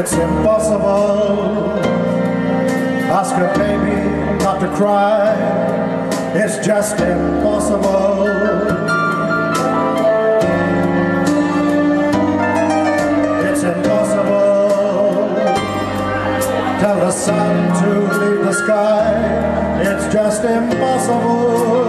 It's impossible. Ask a baby not to cry. It's just impossible. It's impossible. Tell the sun to leave the sky. It's just impossible.